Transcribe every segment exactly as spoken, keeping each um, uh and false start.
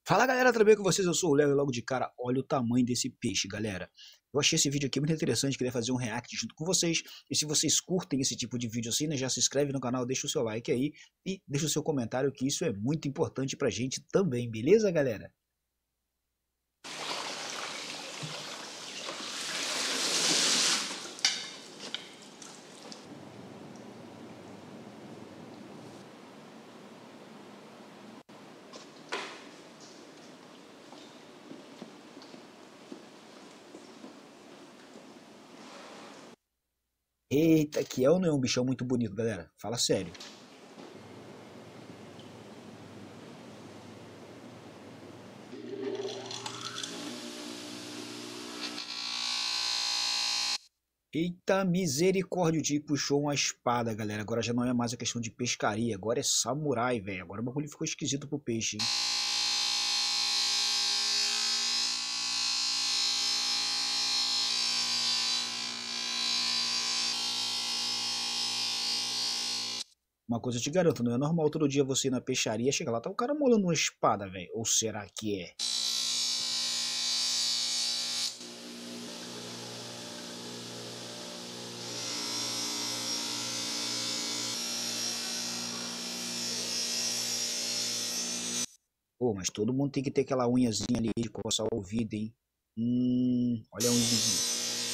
Fala galera, tudo bem com vocês? Eu sou o Léo e logo de cara, olha o tamanho desse peixe, galera. Eu achei esse vídeo aqui muito interessante, queria fazer um react junto com vocês. E se vocês curtem esse tipo de vídeo assim, né, já se inscreve no canal, deixa o seu like aí e deixa o seu comentário, que isso é muito importante pra gente também, beleza, galera? Eita, que é ou não é um bichão muito bonito, galera? Fala sério. Eita misericórdia, o Jake puxou uma espada, galera. Agora já não é mais a questão de pescaria, agora é samurai, velho. Agora o bagulho ficou esquisito pro peixe, hein? Uma coisa eu te garanto, não é normal todo dia você ir na peixaria, chega lá, tá o cara molhando uma espada, velho. Ou será que é? Pô, mas todo mundo tem que ter aquela unhazinha ali de coçar o ouvido, hein? Hum, olha a unhazinha.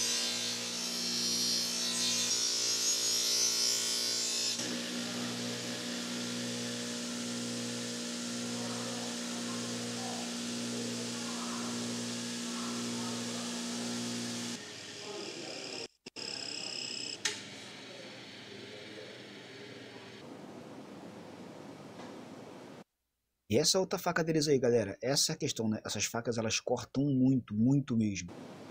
E essa outra faca deles aí, galera, essa é a questão, né? Essas facas, elas cortam muito, muito mesmo.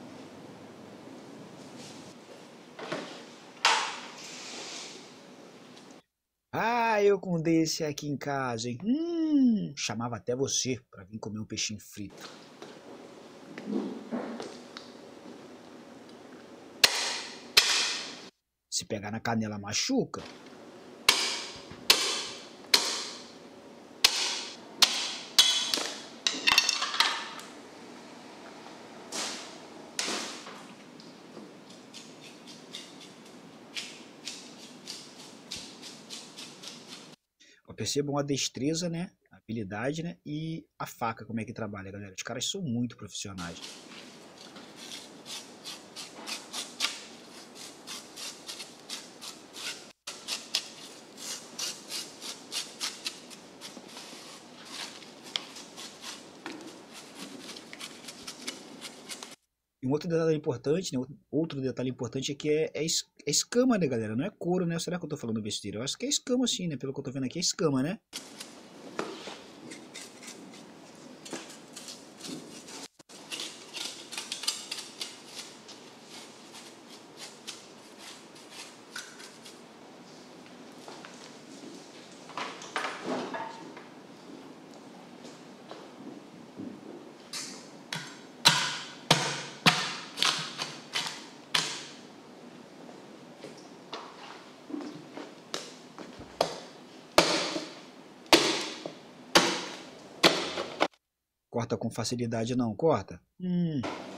Ah, eu com desse aqui em casa, hein? Hum, chamava até você pra vir comer um peixinho frito. Se pegar na canela, machuca. Percebam a destreza, né? A habilidade, né? E a faca, como é que trabalha, galera. Os caras são muito profissionais. E um outro detalhe importante, né? Outro detalhe importante é que é, é, es- é escama, né, galera? Não é couro, né? Será que eu tô falando besteira? Eu acho que é escama sim, né? Pelo que eu tô vendo aqui, é escama, né? Corta com facilidade, não. Corta. Hum.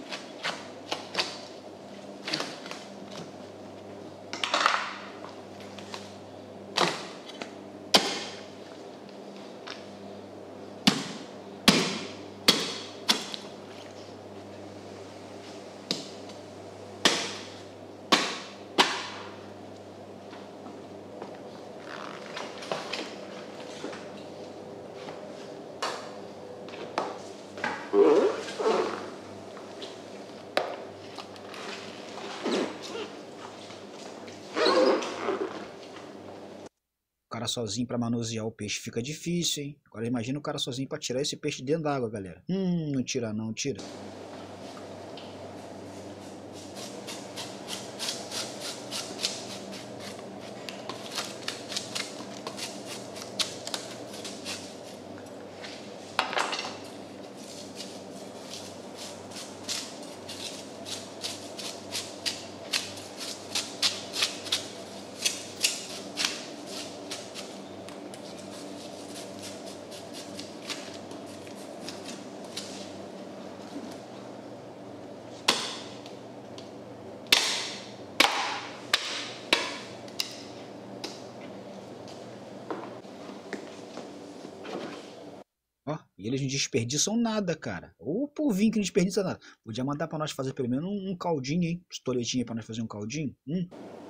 O cara sozinho pra manusear o peixe fica difícil, hein? Agora imagina o cara sozinho pra tirar esse peixe dentro d'água, galera. Hum, não tira não, tira. E eles não desperdiçam nada, cara. O povinho que não desperdiça nada. Podia mandar pra nós fazer pelo menos um, um caldinho, hein? Pistoletinho pra nós fazer um caldinho. Hum.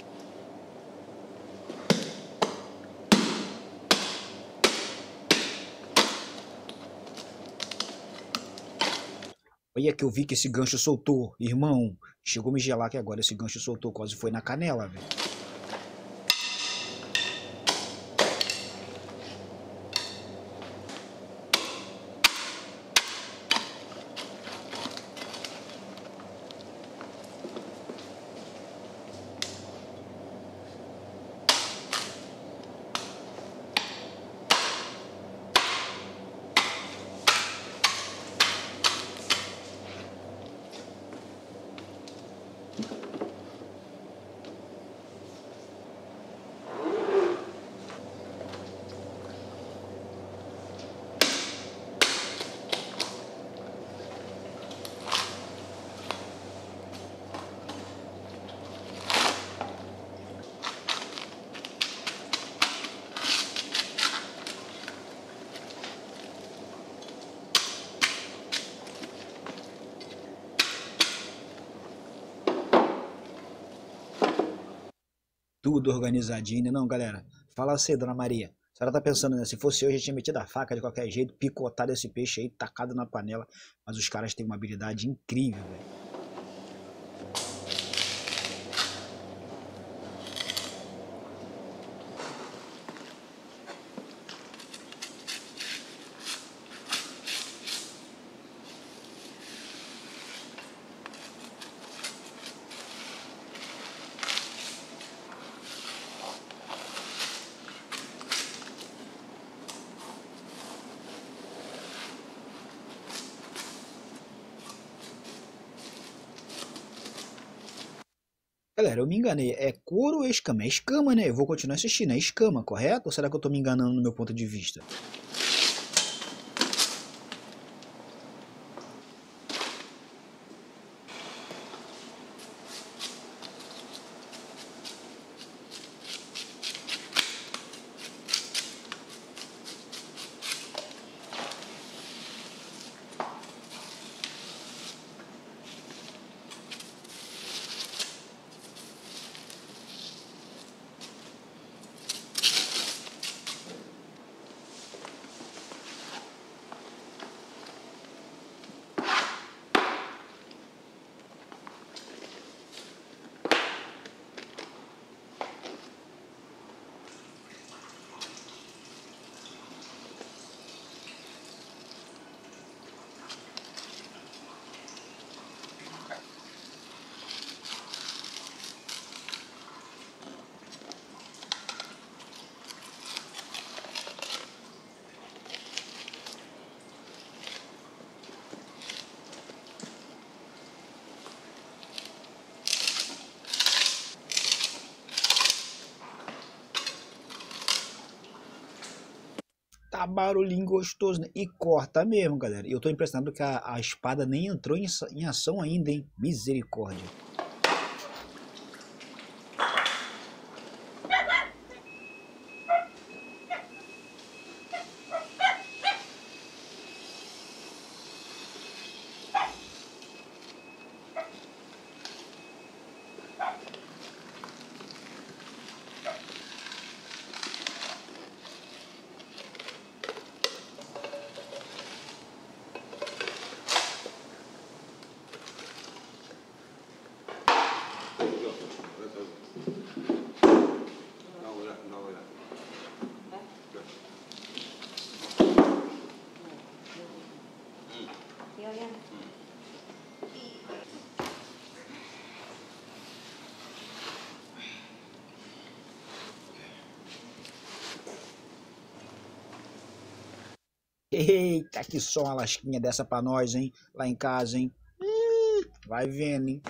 Olha que eu vi que esse gancho soltou, irmão. Chegou a me gelar aqui agora. Esse gancho soltou, quase foi na canela, velho. Tudo organizadinho, né não, galera? Fala assim, dona Maria. A senhora tá pensando, né? Se fosse eu, eu já tinha metido a faca de qualquer jeito, picotado esse peixe aí, tacado na panela. Mas os caras têm uma habilidade incrível, velho. Galera, eu me enganei. É couro ou é escama? É escama, né? Eu vou continuar assistindo. É escama, correto? Ou será que eu tô me enganando no meu ponto de vista? Tá barulhinho gostoso, né? E corta mesmo, galera. E eu tô impressionado que a, a espada nem entrou em, em ação ainda, hein? Misericórdia. Eita, que só uma lasquinha dessa pra nós, hein? Lá em casa, hein? Hum, vai vendo, hein?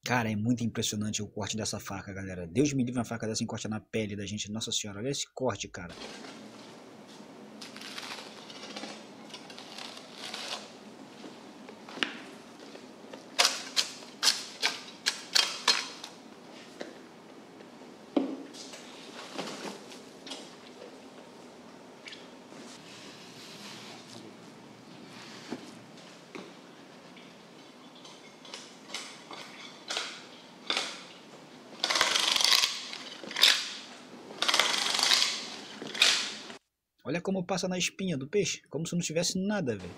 Cara, é muito impressionante o corte dessa faca, galera. Deus me livre, uma faca dessa encosta na pele da gente. Nossa senhora, olha esse corte, cara. Olha como passa na espinha do peixe, como se não tivesse nada, velho.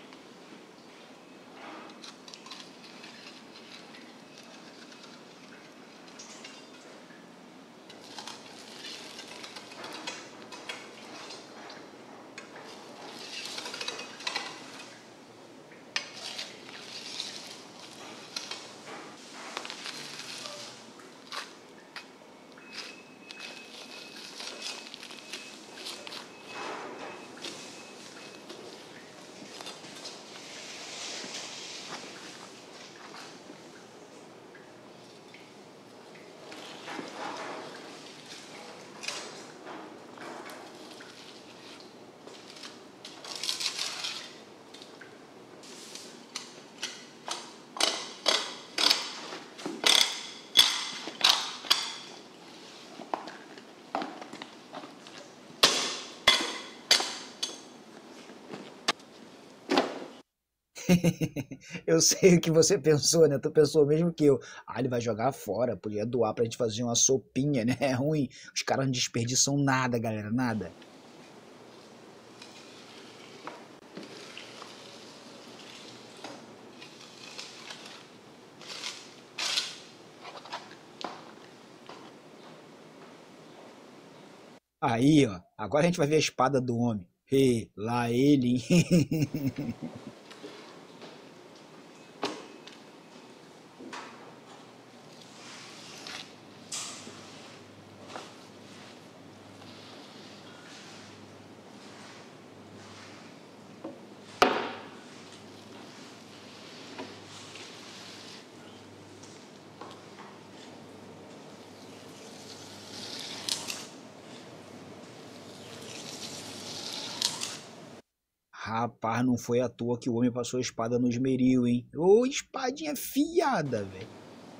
Eu sei o que você pensou, né? Tu pensou mesmo que eu. Ah, ele vai jogar fora, podia doar pra gente fazer uma sopinha, né? É ruim. Os caras não desperdiçam nada, galera, nada. Aí, ó. Agora a gente vai ver a espada do homem. Ei, lá ele, hein? Rapaz, não foi à toa que o homem passou a espada no esmeril, hein? Ô, espadinha fiada, velho.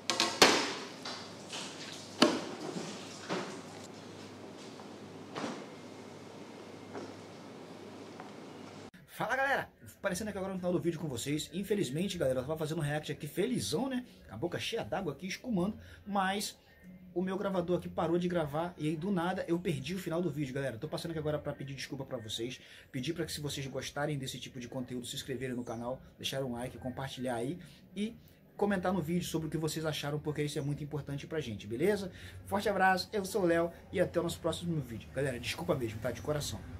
Fala, galera! Aparecendo aqui agora no final do vídeo com vocês. Infelizmente, galera, eu tava fazendo um react aqui felizão, né? A boca cheia d'água aqui, escumando. Mas o meu gravador aqui parou de gravar e aí do nada eu perdi o final do vídeo, galera. Tô passando aqui agora pra pedir desculpa pra vocês. Pedir pra que, se vocês gostarem desse tipo de conteúdo, se inscreverem no canal, deixar um like, compartilhar aí e comentar no vídeo sobre o que vocês acharam, porque isso é muito importante pra gente, beleza? Forte abraço, eu sou o Léo e até o nosso próximo vídeo. Galera, desculpa mesmo, tá? De coração.